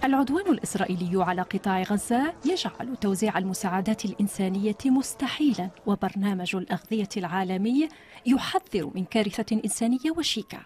العدوان الإسرائيلي على قطاع غزة يجعل توزيع المساعدات الإنسانية مستحيلا، وبرنامج الأغذية العالمي يحذر من كارثة إنسانية وشيكة.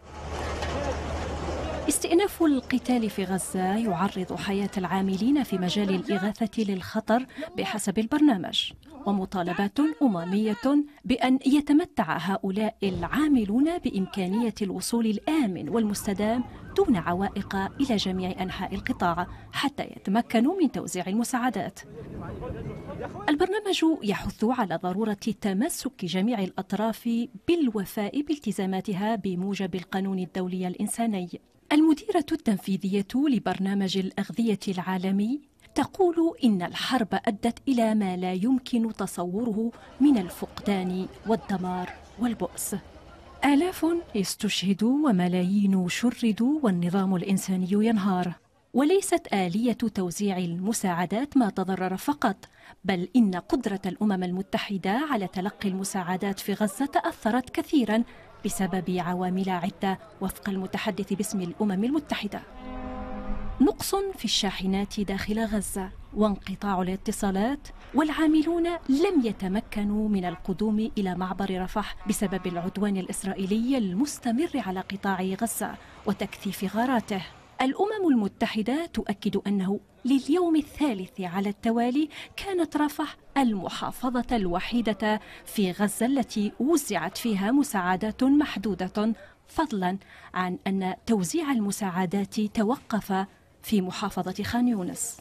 استئناف القتال في غزة يعرض حياة العاملين في مجال الإغاثة للخطر بحسب البرنامج، ومطالبات أممية بأن يتمتع هؤلاء العاملون بإمكانية الوصول الآمن والمستدام دون عوائق إلى جميع أنحاء القطاع حتى يتمكنوا من توزيع المساعدات. البرنامج يحث على ضرورة تمسك جميع الأطراف بالوفاء بالتزاماتها بموجب القانون الدولي الإنساني. المديرة التنفيذية لبرنامج الأغذية العالمي تقول إن الحرب أدت إلى ما لا يمكن تصوره من الفقدان والدمار والبؤس. آلاف استشهدوا وملايين شردوا والنظام الإنساني ينهار. وليست آلية توزيع المساعدات ما تضرر فقط، بل إن قدرة الأمم المتحدة على تلقي المساعدات في غزة تأثرت كثيراً بسبب عوامل عدة وفق المتحدث باسم الأمم المتحدة. نقص في الشاحنات داخل غزة، وانقطاع الاتصالات، والعاملون لم يتمكنوا من القدوم إلى معبر رفح بسبب العدوان الإسرائيلي المستمر على قطاع غزة وتكثيف غاراته. الأمم المتحدة تؤكد أنه لليوم الثالث على التوالي كانت رفح المحافظة الوحيدة في غزة التي وزعت فيها مساعدات محدودة، فضلا عن أن توزيع المساعدات توقف في محافظة خان يونس.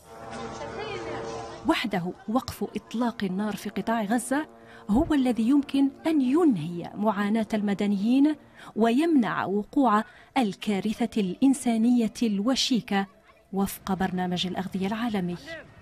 وحده وقف إطلاق النار في قطاع غزة هو الذي يمكن أن ينهي معاناة المدنيين ويمنع وقوع الكارثة الإنسانية الوشيكة وفق برنامج الأغذية العالمي.